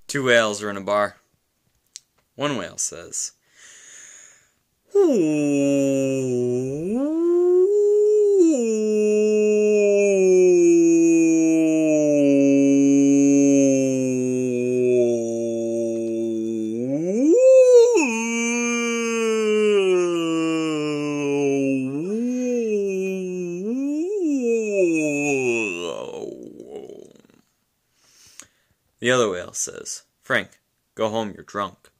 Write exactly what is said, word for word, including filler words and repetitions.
Two whales are in a bar. One whale says, the other whale says, Frank, go home, you're drunk.